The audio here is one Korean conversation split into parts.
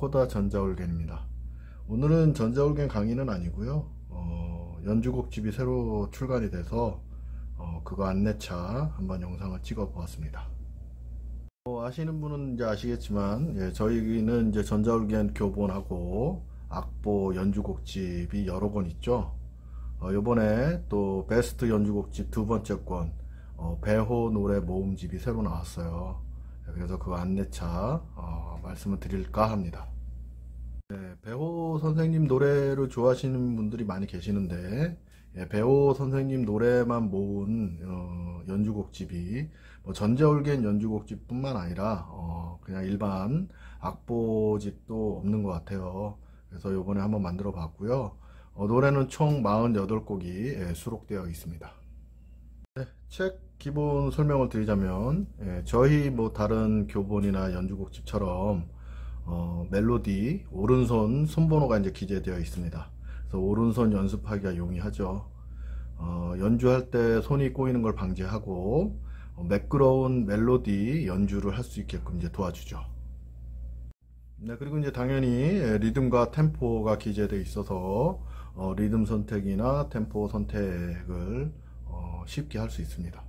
코다 전자올겐입니다. 오늘은 전자올겐 강의는 아니고요. 연주곡집이 새로 출간이 돼서 그거 안내차 한번 영상을 찍어 보았습니다. 아시는 분은 이제 아시겠지만, 저희는 이제 전자올겐 교본하고 악보 연주곡집이 여러 권 있죠. 요번에 또 베스트 연주곡집 두 번째 권, 배호 노래 모음집이 새로 나왔어요. 그래서 그 안내차 말씀을 드릴까 합니다. 배호 선생님 노래를 좋아하시는 분들이 많이 계시는데, 배호 선생님 노래만 모은 연주곡집이 전자올겐 연주곡집 뿐만 아니라 그냥 일반 악보집도 없는 것 같아요. 그래서 요번에 한번 만들어 봤고요. 노래는 총 48곡이 수록되어 있습니다. 책 기본 설명을 드리자면, 저희 다른 교본이나 연주곡집처럼 멜로디 오른손 손번호가 이제 기재되어 있습니다. 그래서 오른손 연습하기가 용이하죠. 연주할 때 손이 꼬이는 걸 방지하고 매끄러운 멜로디 연주를 할 수 있게끔 이제 도와주죠. 그리고 이제 당연히 리듬과 템포가 기재되어 있어서 리듬 선택이나 템포 선택을 쉽게 할 수 있습니다.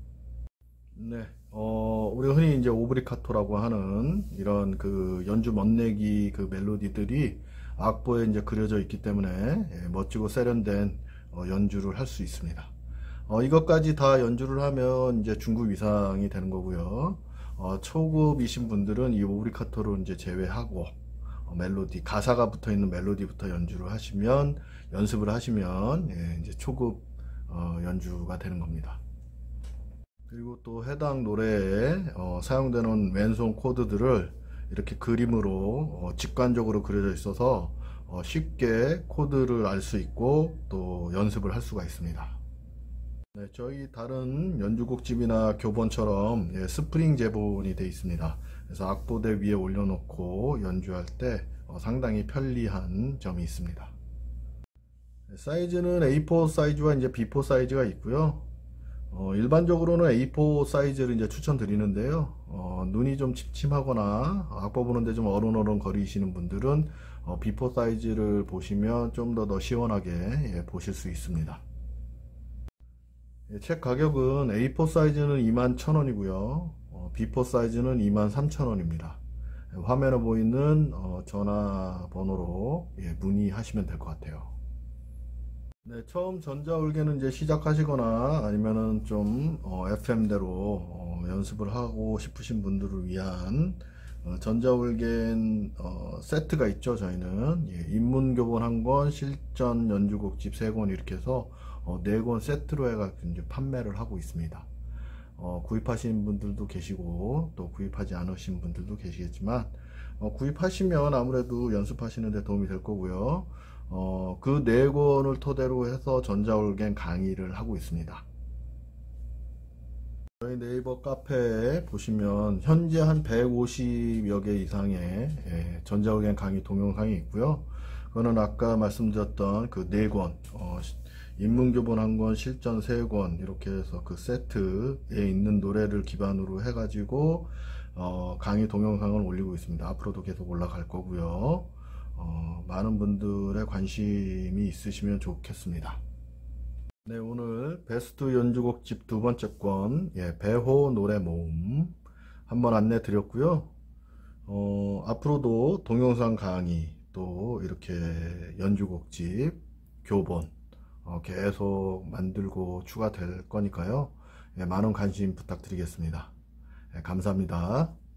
우리 흔히 이제 오브리카토라고 하는 이런 그 연주 멋내기 그 멜로디들이 악보에 이제 그려져 있기 때문에 멋지고 세련된 연주를 할 수 있습니다. 이것까지 다 연주를 하면 이제 중급 이상이 되는 거고요. 초급이신 분들은 이 오브리카토를 이제 제외하고 멜로디, 가사가 붙어 있는 멜로디부터 연습을 하시면 이제 초급 연주가 되는 겁니다. 그리고 또 해당 노래에 사용되는 왼손 코드들을 이렇게 그림으로 직관적으로 그려져 있어서 쉽게 코드를 알 수 있고 또 연습을 할 수가 있습니다. 저희 다른 연주곡집이나 교본처럼 스프링 제본이 되어 있습니다. 그래서 악보대 위에 올려놓고 연주할 때 상당히 편리한 점이 있습니다. 사이즈는 A4 사이즈와 이제 B4 사이즈가 있고요. 일반적으로는 A4 사이즈를 이제 추천드리는데요. 눈이 좀 침침하거나 악보 보는데 좀 어른어른 거리시는 분들은 B4 사이즈를 보시면 좀 더 시원하게 보실 수 있습니다. 책 가격은 A4 사이즈는 21,000원이고요. B4 사이즈는 23,000원입니다. 화면에 보이는 전화번호로 문의하시면 될 것 같아요. 처음 전자올겐은 이제 시작하시거나 아니면은 좀 FM대로 연습을 하고 싶으신 분들을 위한 전자올겐 세트가 있죠. 저희는 입문교본 1권, 실전 연주곡집 3권 이렇게 해서 4권 세트로 해가지고 이제 판매를 하고 있습니다. 구입하신 분들도 계시고 또 구입하지 않으신 분들도 계시겠지만, 구입하시면 아무래도 연습하시는 데 도움이 될 거고요. 그 4권을 토대로 해서 전자올겐 강의를 하고 있습니다. 저희 네이버 카페에 보시면 현재 한 150여 개 이상의 전자올겐 강의 동영상이 있고요. 그거는 아까 말씀드렸던 그 4권, 입문교본 1권, 실전 3권 이렇게 해서 그 세트에 있는 노래를 기반으로 해가지고 강의 동영상을 올리고 있습니다. 앞으로도 계속 올라갈 거고요. 많은 분들의 관심이 있으시면 좋겠습니다. 오늘 베스트 연주곡집 두 번째 권, 배호 노래 모음 한번 안내 드렸고요. 앞으로도 동영상 강의 또 이렇게 연주곡집 교본 계속 만들고 추가될 거니까요. 많은 관심 부탁드리겠습니다. 감사합니다.